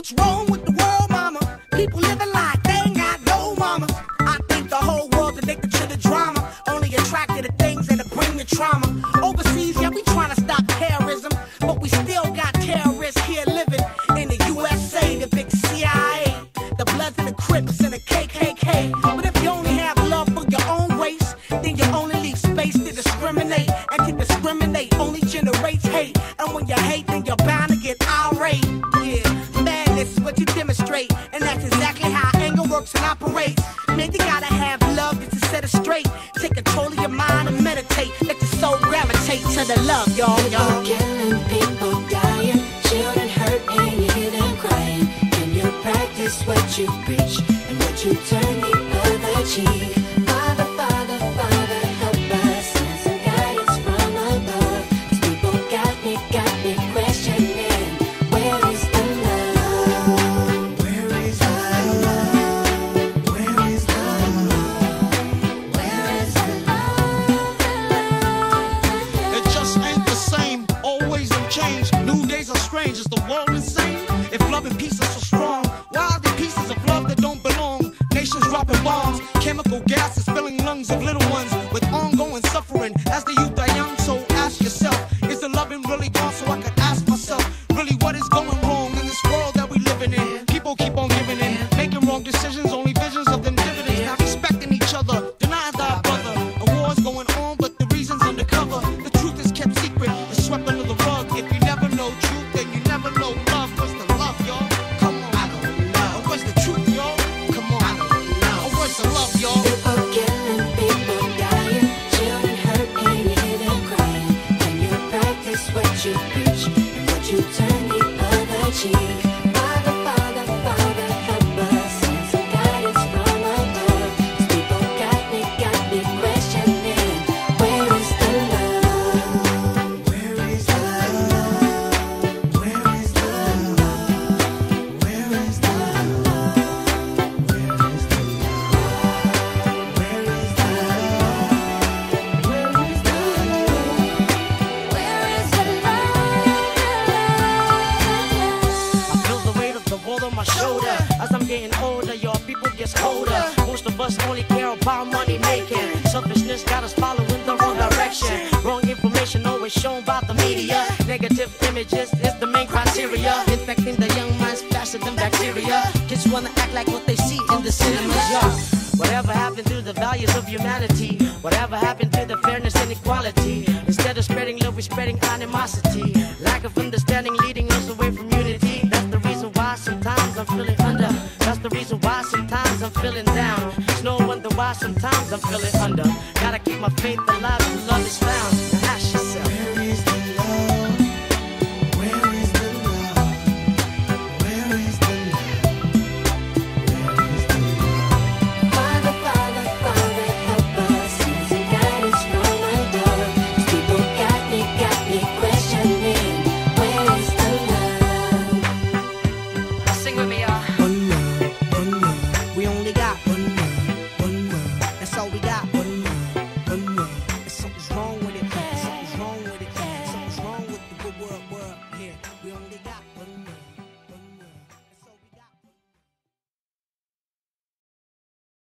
what's wrong with the world, mama? People living like they ain't got no mama. I think the whole world's addicted to the drama, only attracted to things that bring the trauma. Overseas, yeah, we trying to stop terrorism, but we still got terrorists here living in the USA, the big CIA, the Bloods and the Crips and the KKK. But if you only have love for your own race, then you only leave space to discriminate, and to discriminate only generates hate. And when you hate, then you're bound to get irate. Yeah, madness is what you demonstrate, and that's exactly how anger works and operates. Man, you gotta have love just to set it straight. Take control of your mind and meditate. Let your soul gravitate to the love, y'all. People killing, people dying, children hurt and you hear them crying. And you practice what you preach and what you turn the other cheek. Father, Father, Father, help us, send some guidance from above. 'Cause people got me questioning, where is the love? Where is the love? Where is the love? Where is the love? It just ain't the same, always in change. New days are strange, is the world insane? If love and peace are so strong, why are there pieces of love that don't belong? Nations dropping bombs, chemical gases filling lungs of little ones with ongoing suffering. As the youth are young, so ask yourself, is the loving really gone? So I could ask myself, really what is going wrong in this world that we living in? People keep on giving in, making wrong decisions, only visions of them dividends. Not respecting each other, denying thy brother. A war's going on, but the reason's undercover. The truth is kept secret, it's swept under the rug. If you never know truth, then you never know love. What's the love, y'all? Come on, I don't know. Where's the truth, y'all? Come on, I don't know. Where's the love, y'all? People killing, people dying, children hurt and you hear them crying. And you practice what you preach and what you turn the other cheek. Father, Father, Father, help us, send some guidance from above. 'Cause people got me questioning, where is the love? Where is the love? Where is the love? Where is the love? Where is the love? Where is the love? Where is the love? Where is the love? I feel the weight of the world on my shoulder. As I'm getting older, y'all, people get colder. Most of us only care about money making. Selfishness got us following the wrong direction. Wrong information always shown by the media. Negative images is the main criteria. Infecting the young minds faster than bacteria. Kids wanna act like what they see in the cinemas, y'all. Whatever happened to the values of humanity? Whatever happened to the fairness and equality? Instead of spreading love, we're spreading animosity. Lack of understanding leading us away from unity. That's the reason why sometimes I'm feeling under. That's the reason why sometimes I'm feeling down. It's no wonder why sometimes I'm feeling under. Gotta keep my faith alive